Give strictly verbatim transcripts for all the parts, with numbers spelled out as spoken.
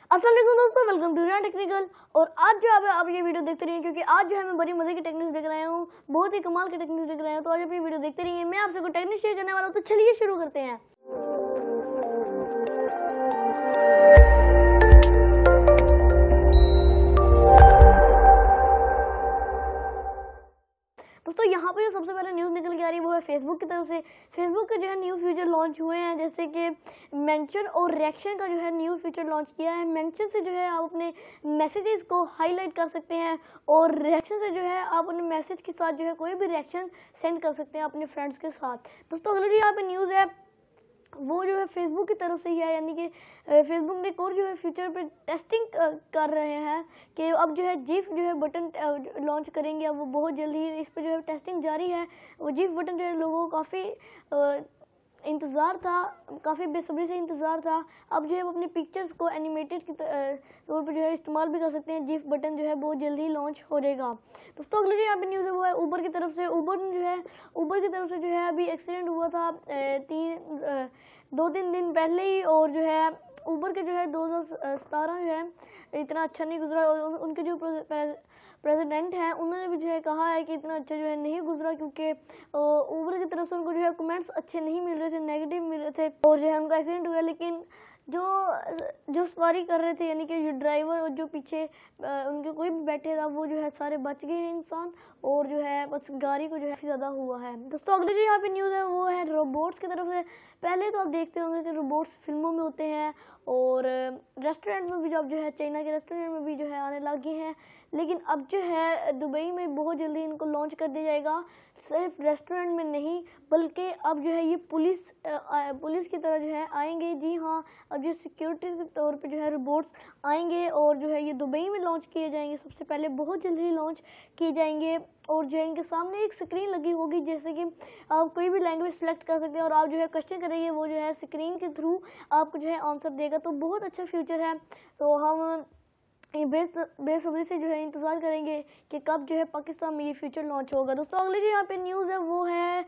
अस्सलाम वालेकुम दोस्तों, वेलकम टू रियान टेक्निकल। और आज जो है आप ये वीडियो देखते रहिए क्योंकि आज जो है मैं बड़ी मजे की टेक्निक्स देख रहा हूँ, बहुत ही कमाल की टेक्निक्स देख रहा हूँ। तो आज आप ये वीडियो देखते रहिए, मैं आपसे कोई टेक्निक शेयर करने वाला हूँ। तो चलिए शुरू करते हैं। दोस्तों यहाँ पे जो सबसे पहले न्यूज़ निकल के आ रही है वो है फेसबुक की तरफ से। फेसबुक के जो है न्यू फीचर लॉन्च हुए हैं, जैसे कि मेंशन और रिएक्शन का जो है न्यू फीचर लॉन्च किया है। मेंशन से जो है आप अपने मैसेजेस को हाईलाइट कर सकते हैं और रिएक्शन से जो है आप अपने मैसेज के साथ जो है कोई भी रिएक्शन सेंड कर सकते हैं अपने फ्रेंड्स के साथ। दोस्तों अगली जो यहाँ पे न्यूज़ है वो जो है फेसबुक की तरफ से ही है, यानी कि फेसबुक ने एक और जो है फीचर पे टेस्टिंग कर रहे हैं कि अब जो है जीफ जो है बटन लॉन्च करेंगे। अब वो बहुत जल्दी इस पर जो है टेस्टिंग जारी है। वो जीफ बटन जो है लोगों को काफ़ी इंतज़ार था, काफ़ी बेसब्री से इंतज़ार था। अब जो है वो अपने पिक्चर्स को एनिमेटेड की तौर पर जो है इस्तेमाल भी कर सकते हैं। जीफ बटन जो है बहुत जल्दी लॉन्च हो जाएगा। दोस्तों अगली जो यहाँ पे न्यूज़ है वो है ऊबर की तरफ से। ऊबर जो है ऊबर की तरफ से जो है अभी एक्सीडेंट हुआ था तीन दो तीन दिन पहले ही, और जो है ऊबर के जो है दो हज़ार सतारह जो है इतना अच्छा नहीं गुजरा। और उनके जो प्रेसिडेंट हैं उन्होंने भी जो है कहा है कि इतना अच्छा जो है नहीं गुजरा, क्योंकि ऊबर की तरफ से उनको जो है कमेंट्स अच्छे नहीं मिल रहे थे, नेगेटिव मिल रहे थे, और जो है उनका एक्सीडेंट हुआ। लेकिन जो जो सवारी कर रहे थे, यानी कि जो ड्राइवर और जो पीछे उनके कोई भी बैठे था, वो जो है सारे बच गए हैं इंसान, और जो है बस गाड़ी को जो है ज़्यादा हुआ है। दोस्तों अगली जो यहाँ पे न्यूज़ है वो है रोबोट्स की तरफ से। पहले तो आप देखते होंगे कि रोबोट्स फिल्मों में होते हैं और रेस्टोरेंट में भी, जब जो है चाइना के रेस्टोरेंट में भी जो है आने लगे हैं, लेकिन अब जो है दुबई में बहुत जल्दी इनको लॉन्च कर दिया जाएगा। सिर्फ रेस्टोरेंट में नहीं, बल्कि अब जो है ये पुलिस पुलिस की तरह जो है आएंगे। जी हाँ, अब जो सिक्योरिटी के तौर पे जो है रोबोट्स आएंगे और जो है ये दुबई में लॉन्च किए जाएंगे। सबसे पहले बहुत जल्दी लॉन्च किए जाएंगे, और जो है इनके सामने एक स्क्रीन लगी होगी, जैसे कि आप कोई भी लैंग्वेज सेलेक्ट कर सकते हैं और आप जो है क्वेश्चन करेंगे, वो जो है स्क्रीन के थ्रू आपको जो है आंसर देगा। तो बहुत अच्छा फ्यूचर है। तो हम बेस बेसब्री से जो है इंतज़ार करेंगे कि कब जो है पाकिस्तान में ये फीचर लॉन्च होगा। दोस्तों अगली जो यहाँ पे न्यूज़ है वो है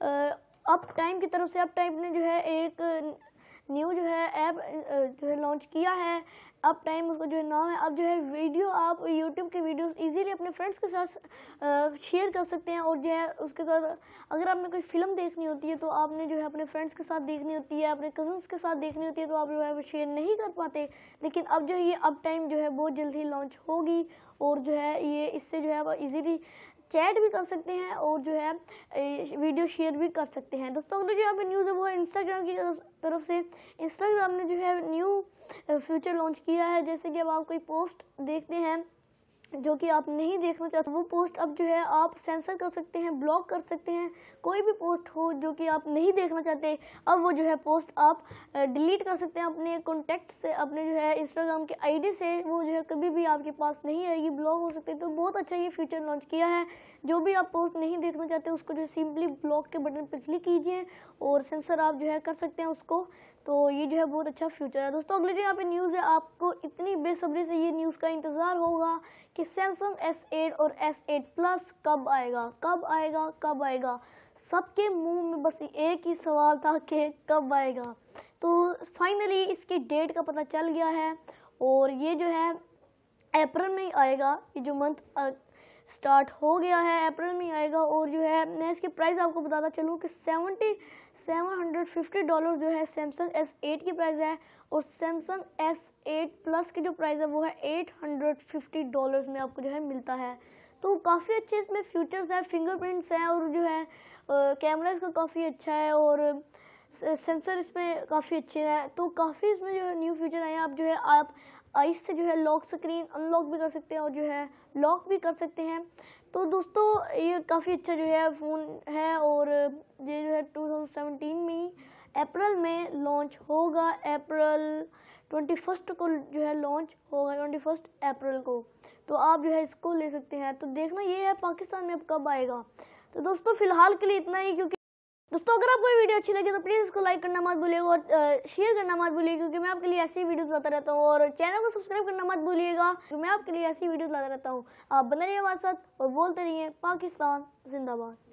अप टाइम की तरफ से। अप टाइम ने जो है एक न्यू जो है ऐप जो है लॉन्च किया है, अप टाइम उसका जो है नाम है। अब जो है वीडियो आप यूट्यूब के वीडियोस इजीली अपने फ्रेंड्स के साथ शेयर कर सकते हैं, और जो है उसके साथ अगर आपने कोई फिल्म देखनी होती है तो आपने जो है अपने फ्रेंड्स के साथ देखनी होती है, अपने कजन्स के साथ देखनी होती है, तो आप जो है वो शेयर नहीं कर पाते। लेकिन अब जो ये अप टाइम जो है बहुत जल्दी लॉन्च होगी, और जो है ये इससे जो है आप इजीली चैट भी कर सकते हैं और जो है वीडियो शेयर भी कर सकते हैं। दोस्तों अगली जो यहाँ पे न्यूज़ है वो है इंस्टाग्राम की तरफ से। इंस्टाग्राम ने जो है न्यू फ्यूचर लॉन्च किया है, जैसे कि अब आप कोई पोस्ट देखते हैं जो कि आप नहीं देखना चाहते, वो पोस्ट अब जो है आप सेंसर कर सकते हैं, ब्लॉक कर सकते हैं। कोई भी पोस्ट हो जो कि आप नहीं देखना चाहते, अब वो जो है पोस्ट आप डिलीट कर सकते हैं अपने कॉन्टैक्ट से, अपने जो है इंस्टाग्राम के आईडी से। वो जो है कभी भी आपके पास नहीं आएगी, ब्लॉक हो सकते हैं। तो बहुत अच्छा ये फीचर लॉन्च किया है। जो भी आप पोस्ट नहीं देखना चाहते उसको जो सिंपली ब्लॉक के बटन पर क्लिक कीजिए और सेंसर आप जो है कर सकते हैं उसको। तो ये जो है बहुत अच्छा फ्यूचर है। दोस्तों अगली जो यहाँ पे न्यूज़ है, आपको इतनी बेसब्री से ये न्यूज़ का इंतज़ार होगा कि सैमसंग एस एट और एस एट प्लस कब आएगा, कब आएगा, कब आएगा। सबके मुंह में बस एक ही सवाल था कि कब आएगा। तो फाइनली इसकी डेट का पता चल गया है, और ये जो है अप्रैल में ही आएगा। ये जो मंथ स्टार्ट हो गया है अप्रैल में ही आएगा। और जो है मैं इसकी प्राइस आपको बताता चलूँ कि seventy seven hundred fifty dollar जो है सैमसंग एस एट की प्राइस है, और सैमसंग एस एट प्लस की जो प्राइस है वो है एट हंड्रेड फिफ्टी डॉलर्स में आपको जो है मिलता है। तो काफ़ी अच्छे इसमें फीचर्स हैं, फिंगरप्रिंट्स हैं, और जो है कैमरा इसका काफ़ी अच्छा है, और सेंसर इसमें काफ़ी अच्छे हैं। तो काफ़ी इसमें जो है न्यू फीचर आए हैं। आप जो है आप आइस से जो है लॉक स्क्रीन अनलॉक भी कर सकते हैं और जो है लॉक भी कर सकते हैं। तो दोस्तों ये काफ़ी अच्छा जो है फ़ोन है, और ये जो है टू थाउजेंड सेवेंटीन में अप्रैल में लॉन्च होगा। अप्रैल ट्वेंटी फर्स्ट को जो है लॉन्च होगा, ट्वेंटी फर्स्ट अप्रैल को। तो आप जो है इसको ले सकते हैं। तो देखना ये है पाकिस्तान में अब कब आएगा। तो दोस्तों फिलहाल के लिए इतना ही, क्योंकि दोस्तों अगर आपको ये वीडियो अच्छी लगी तो प्लीज़ इसको लाइक करना मत भूलिएगा और शेयर करना मत भूलिएगा, क्योंकि मैं आपके लिए ऐसी वीडियोस लाता रहता हूँ। और चैनल को सब्सक्राइब करना मत भूलिएगा, क्योंकि मैं आपके लिए ऐसी वीडियोस लाता रहता हूँ। आप बने रहिए हमारे साथ और बोलते रहिए पाकिस्तान जिंदाबाद।